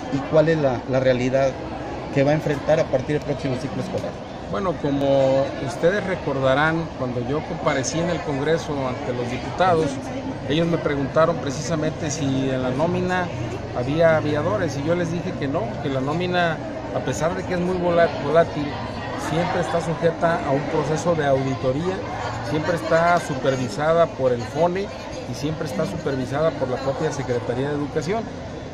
y cuál es la realidad que va a enfrentar a partir del próximo ciclo escolar. Bueno, como ustedes recordarán, cuando yo comparecí en el Congreso ante los diputados, ellos me preguntaron precisamente si en la nómina había aviadores y yo les dije que no, que la nómina, a pesar de que es muy volátil, siempre está sujeta a un proceso de auditoría, siempre está supervisada por el FONE y siempre está supervisada por la propia Secretaría de Educación.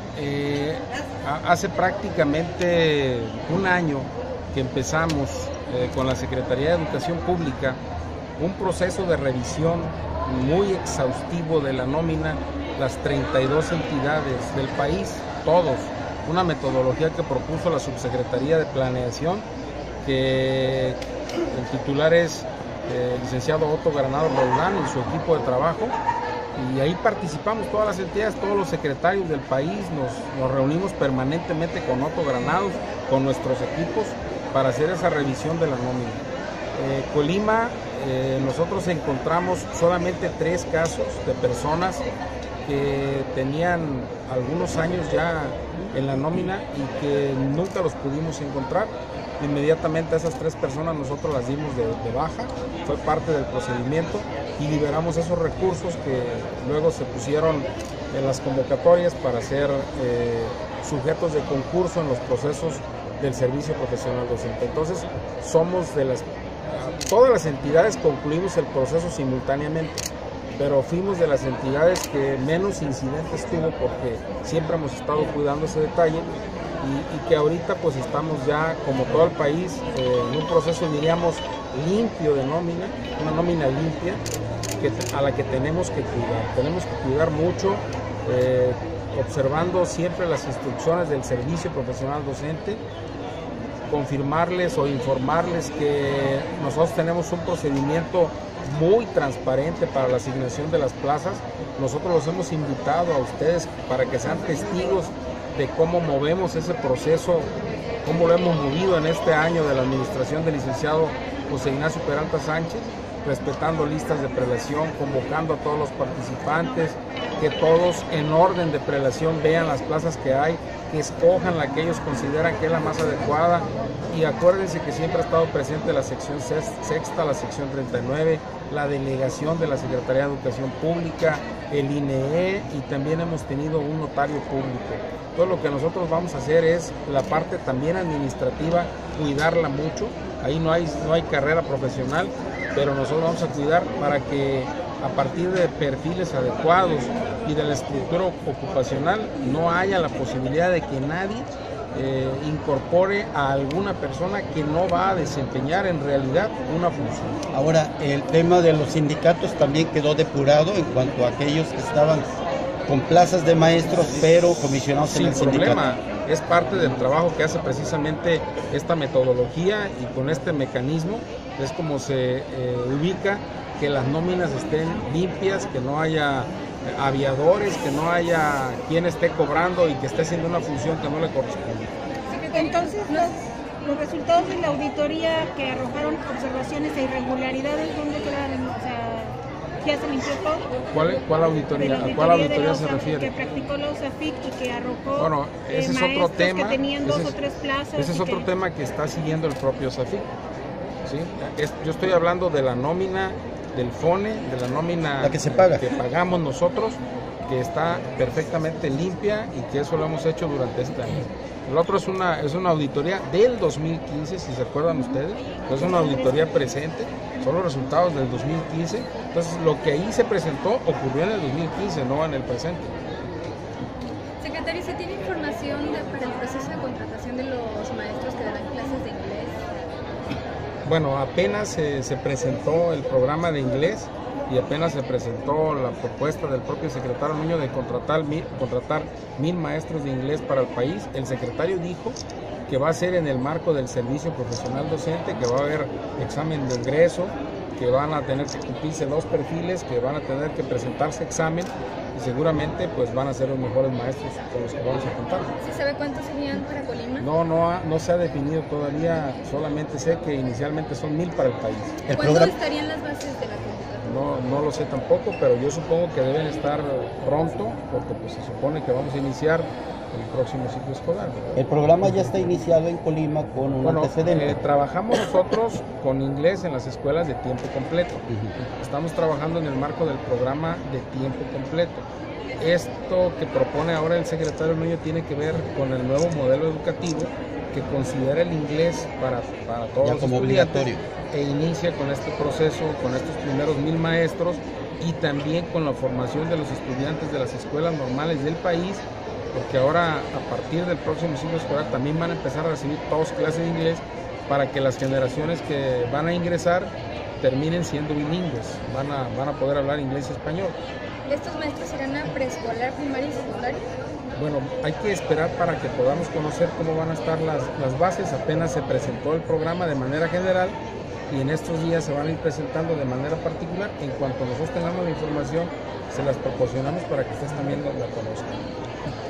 Hace prácticamente un año que empezamos con la Secretaría de Educación Pública un proceso de revisión muy exhaustivo de la nómina, las 32 entidades del país, todos, una metodología que propuso la Subsecretaría de Planeación, que el titular es el licenciado Otto Granado Roldán y su equipo de trabajo, y ahí participamos todas las entidades, todos los secretarios del país, nos reunimos permanentemente con Otto Granados, con nuestros equipos, para hacer esa revisión de la nómina. Colima, nosotros encontramos solamente 3 casos de personas que tenían algunos años ya en la nómina y que nunca los pudimos encontrar. Inmediatamente a esas 3 personas nosotros las dimos de baja, fue parte del procedimiento y liberamos esos recursos que luego se pusieron en las convocatorias para ser sujetos de concurso en los procesos del servicio profesional docente. Entonces, somos todas las entidades concluimos el proceso simultáneamente, pero fuimos de las entidades que menos incidentes tuvo porque siempre hemos estado cuidando ese detalle y que ahorita pues estamos ya, como todo el país, en un proceso, diríamos, limpio de nómina, una nómina limpia a la que tenemos que cuidar. Tenemos que cuidar mucho, observando siempre las instrucciones del servicio profesional docente, confirmarles o informarles que nosotros tenemos un procedimiento muy transparente para la asignación de las plazas. Nosotros los hemos invitado a ustedes para que sean testigos de cómo movemos ese proceso, cómo lo hemos movido en este año de la administración del licenciado José Ignacio Peralta Sánchez, respetando listas de prelación, convocando a todos los participantes, que todos en orden de prelación vean las plazas que hay, que escojan la que ellos consideran que es la más adecuada, y acuérdense que siempre ha estado presente la sección sexta, la sección 39, la delegación de la Secretaría de Educación Pública, el INEE, y también hemos tenido un notario público. Todo lo que nosotros vamos a hacer es la parte también administrativa, cuidarla mucho. Ahí no hay carrera profesional, pero nosotros vamos a cuidar para que a partir de perfiles adecuados y de la estructura ocupacional no haya la posibilidad de que nadie incorpore a alguna persona que no va a desempeñar en realidad una función. Ahora, el tema de los sindicatos también quedó depurado en cuanto a aquellos que estaban con plazas de maestros, pero comisionados en el sindicato. Sin problema, es parte del trabajo que hace precisamente esta metodología, y con este mecanismo es como se ubica que las nóminas estén limpias, que no haya aviadores, que no haya quien esté cobrando y que esté haciendo una función que no le corresponde. Entonces, los resultados de la auditoría que arrojaron observaciones e irregularidades, ¿dónde quedaron? O sea, ¿ya se limpió todo? ¿Cuál auditoría? ¿A cuál auditoría se refiere? Que practicó la USAFIC y que arrojó, bueno, ese es otro tema, que tenían 2 o 3 plazas. Ese es otro tema que está siguiendo el propio USAFIC. ¿Sí? Yo estoy hablando de la nómina del FONE, de la nómina la que se paga, que pagamos nosotros, que está perfectamente limpia y que eso lo hemos hecho durante este año. El otro es una auditoría del 2015, si se acuerdan ustedes, es una auditoría presente, son los resultados del 2015, entonces lo que ahí se presentó ocurrió en el 2015, no en el presente. Secretario, ¿se tiene información para el proceso de contratación de los maestros que darán clases de inglés? Bueno, apenas se presentó el programa de inglés y apenas se presentó la propuesta del propio secretario Nuño de contratar 1000 maestros de inglés para el país. El secretario dijo que va a ser en el marco del servicio profesional docente, que va a haber examen de ingreso, que van a tener que cumplirse 2 perfiles, que van a tener que presentarse examen y seguramente pues van a ser los mejores maestros con los que vamos a contar. ¿Se sabe cuántos serían para Colima? No se ha definido todavía, solamente sé que inicialmente son 1000 para el país. ¿Cuándo estarían las bases de la convocatoria? No lo sé tampoco, pero yo supongo que deben estar pronto, porque pues se supone que vamos a iniciar próximo ciclo escolar. El programa ya está iniciado en Colima con un antecedente. Trabajamos nosotros con inglés en las escuelas de tiempo completo. Estamos trabajando en el marco del programa de tiempo completo. Esto que propone ahora el secretario Nuño tiene que ver con el nuevo modelo educativo que considera el inglés para todos los estudiantes obligatorio, e inicia con este proceso, con estos primeros 1000 maestros y también con la formación de los estudiantes de las escuelas normales del país, porque ahora a partir del próximo ciclo escolar también van a empezar a recibir todos clases de inglés para que las generaciones que van a ingresar terminen siendo bilingües, van a poder hablar inglés y español. ¿Estos maestros irán a preescolar, primaria y secundaria? Bueno, hay que esperar para que podamos conocer cómo van a estar las bases. Apenas se presentó el programa de manera general y en estos días se van a ir presentando de manera particular. En cuanto nosotros tengamos la información, se las proporcionamos para que ustedes también la conozcan.